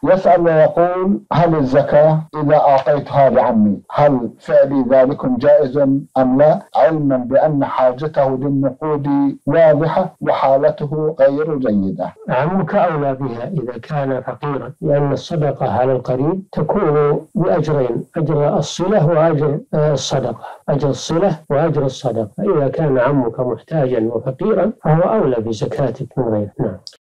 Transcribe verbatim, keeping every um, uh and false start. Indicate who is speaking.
Speaker 1: يسأل ويقول: هل الزكاة إذا أعطيتها لعمي هل فعلي ذلكم جائز أم لا، علما بأن حاجته للنقود واضحة وحالته غير جيدة؟
Speaker 2: عمك أولى بها إذا كان فقيرا، لأن الصدقة على القريب تكون بأجرين: أجر الصلة وأجر الصدقة، أجر الصلة وأجر الصدقة. إذا كان عمك محتاجا وفقيرا فهو أولى بزكاتك من غيره. نعم.